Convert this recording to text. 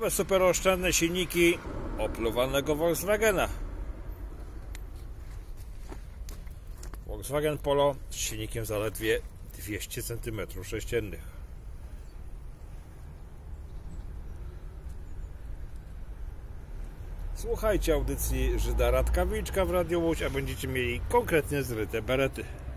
Nowe superoszczędne silniki opluwanego Volkswagena. Volkswagen Polo z silnikiem zaledwie 200 cm3. Słuchajcie audycji Żyda Radka Wilczka w Radiu Łódź, a będziecie mieli konkretnie zryte berety.